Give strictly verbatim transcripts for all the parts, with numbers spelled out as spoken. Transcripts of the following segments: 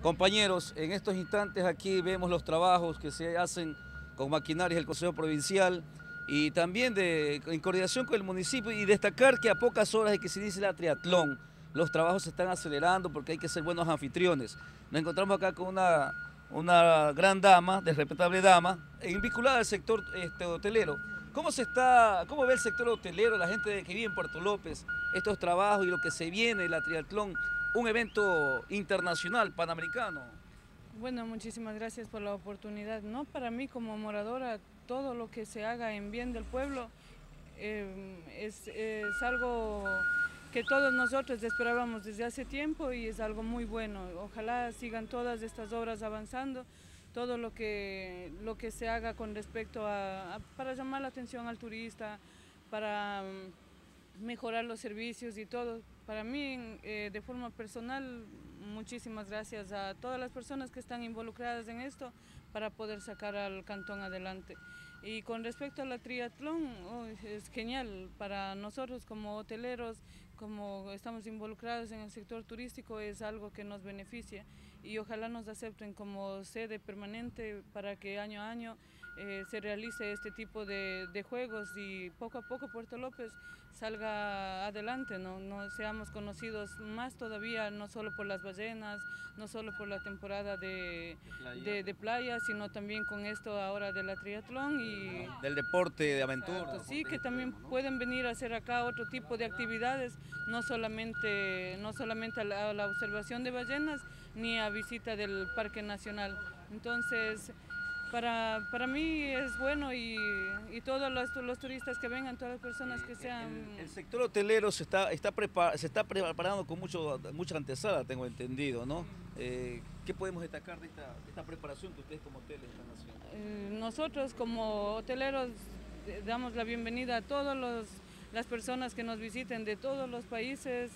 Compañeros, en estos instantes aquí vemos los trabajos que se hacen con maquinarias del Consejo Provincial y también de, en coordinación con el municipio, y destacar que a pocas horas de que se inicie la triatlón, los trabajos se están acelerando porque hay que ser buenos anfitriones. Nos encontramos acá con una, una gran dama, de respetable dama, vinculada al sector este, hotelero. ¿Cómo se está, cómo ve el sector hotelero, la gente que vive en Puerto López, estos trabajos y lo que se viene, la triatlón, un evento internacional, panamericano? Bueno, muchísimas gracias por la oportunidad. No, para mí como moradora, todo lo que se haga en bien del pueblo eh, es, es algo que todos nosotros esperábamos desde hace tiempo y es algo muy bueno. Ojalá sigan todas estas obras avanzando, todo lo que, lo que se haga con respecto a, a para llamar la atención al turista, para um, mejorar los servicios y todo. Para mí, eh, de forma personal, muchísimas gracias a todas las personas que están involucradas en esto para poder sacar al cantón adelante. Y con respecto a la triatlón, oh, es genial para nosotros como hoteleros, como estamos involucrados en el sector turístico, es algo que nos beneficia y ojalá nos acepten como sede permanente para que año a año eh, se realice este tipo de, de juegos y poco a poco Puerto López salga adelante, ¿no? No seamos conocidos más todavía, no solo por las ballenas, no solo por la temporada de, de, de playa, sino también con esto ahora de la triatlón y del deporte de aventura. Exacto, sí, que también pueden venir a hacer acá otro tipo de actividades, no solamente, no solamente a la, a la observación de ballenas ni a visita del Parque Nacional. Entonces, Para, para mí es bueno y, y todos los, los turistas que vengan, todas las personas que sean... El, el sector hotelero se está, está prepar, se está preparando con mucho, mucha antesala, tengo entendido, ¿no? Eh, ¿Qué podemos destacar de esta, de esta preparación que ustedes como hoteles están haciendo? Eh, nosotros como hoteleros damos la bienvenida a todas las personas que nos visiten de todos los países.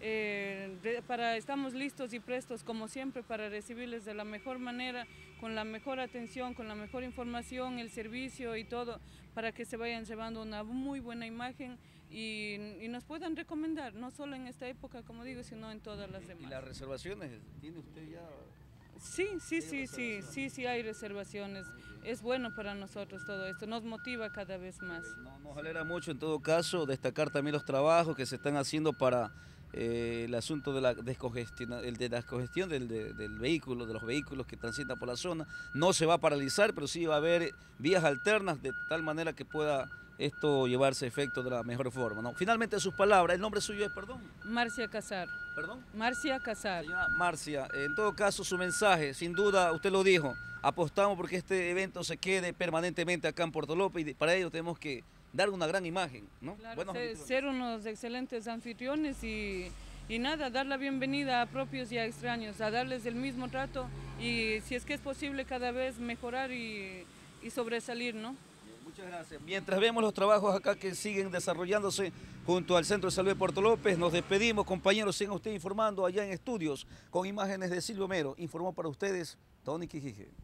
Eh, de, para, estamos listos y prestos como siempre para recibirles de la mejor manera, con la mejor atención, con la mejor información, el servicio y todo, para que se vayan llevando una muy buena imagen y, y nos puedan recomendar, no solo en esta época, como digo, sino en todas las demás. ¿Y las reservaciones? ¿Tiene usted ya...? Sí, sí, sí, sí, sí, sí hay reservaciones. Es bueno para nosotros todo esto, nos motiva cada vez más. No, nos alegra mucho en todo caso destacar también los trabajos que se están haciendo para eh, el asunto de la descongestión, el de la congestión del, de, del vehículo, de los vehículos que transitan por la zona. No se va a paralizar, pero sí va a haber vías alternas de tal manera que pueda esto llevarse a efecto de la mejor forma, ¿no? Finalmente sus palabras, el nombre suyo es, perdón. Marcia Casar. ¿Perdón? Marcia Casar. Señora Marcia, en todo caso su mensaje, sin duda usted lo dijo, apostamos porque este evento se quede permanentemente acá en Puerto López y para ello tenemos que dar una gran imagen, ¿no? Claro, ser, ser unos excelentes anfitriones y, y nada, dar la bienvenida a propios y a extraños, a darles el mismo trato y si es que es posible cada vez mejorar y, y sobresalir, ¿no? Muchas gracias. Mientras vemos los trabajos acá que siguen desarrollándose junto al Centro de Salud de Puerto López, nos despedimos, compañeros, sigan ustedes informando allá en estudios con imágenes de Silvio Mero. Informó para ustedes Tony Quijije.